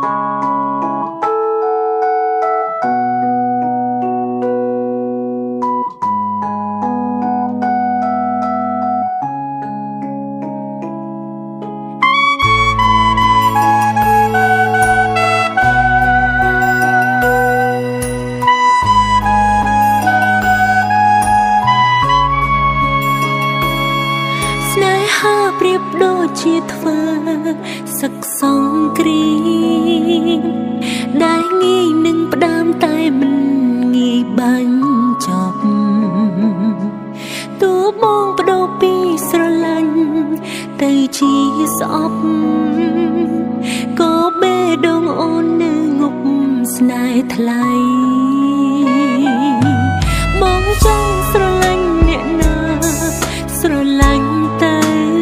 เปรียบដូចជាធ្វើសឹកសង្គ្រាមដែលងាយនឹងផ្ដើមតែមិនងាយបាញ់ចប់ទោះបងបដូរពីស្រឡាញ់ទៅជាស្អប់ក៏បេះដូងអូននៅងប់ស្នេហ៍ថ្លៃបងចង់ស្រឡាញ់អ្នកណាស្រឡាញ់តែ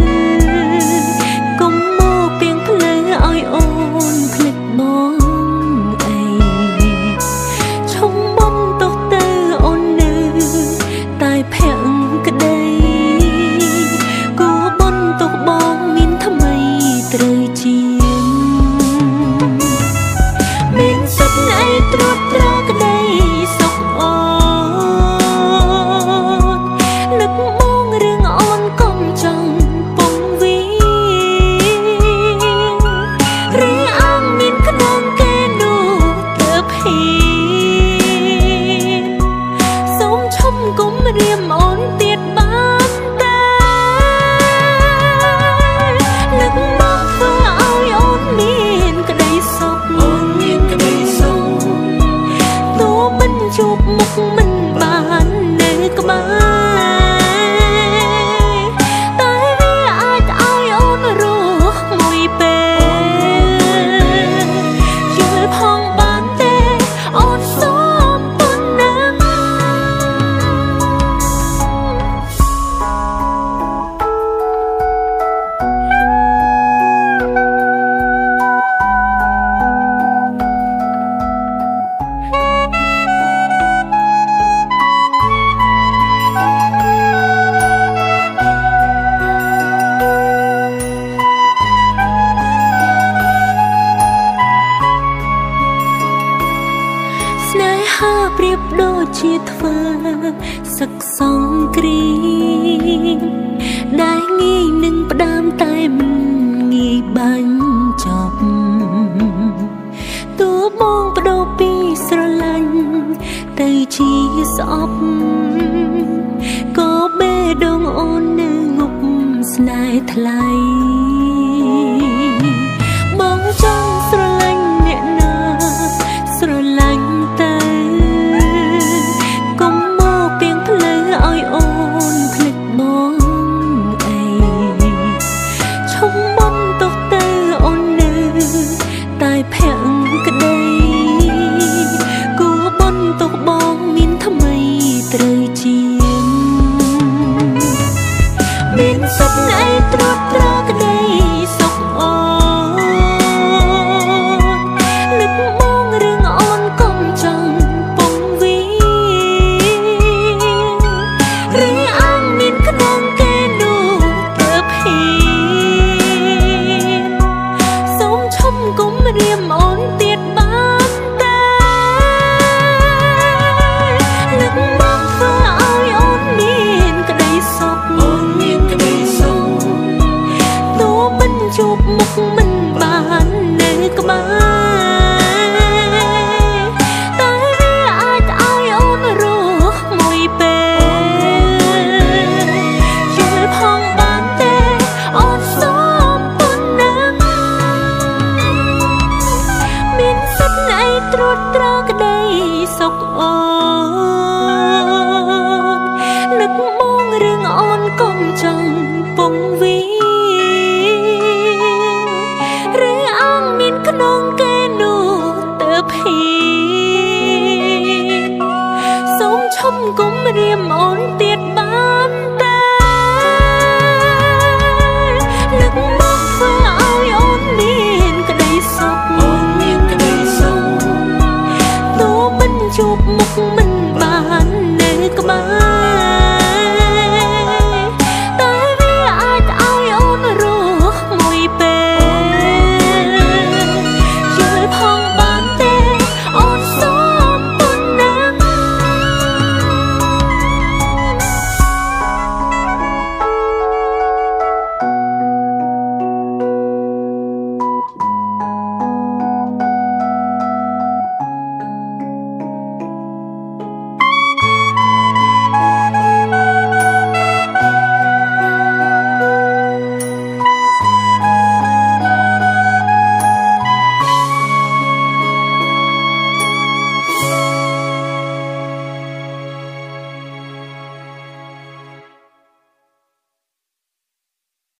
เปรียบដូចជាធ្វើសឹកសង្គ្រាមដែលងាយនឹងផ្ដើមតែមិនងាយបាញ់ចប់ទោះបងបដូរពីស្រឡាញ់ទៅជាស្អប់ក៏បេះដូងអូននៅងប់ស្នេហ៍ថ្លៃបងចង់ស្រឡាញ់អ្នកណាស្រឡាញ់តែគុំរៀមអូនទៀត